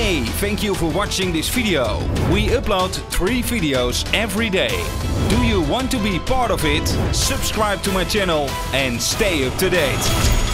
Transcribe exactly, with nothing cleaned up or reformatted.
Hey, thank you for watching this video. We upload three videos every day. Do you want to be part of it? Subscribe to my channel and stay up to date.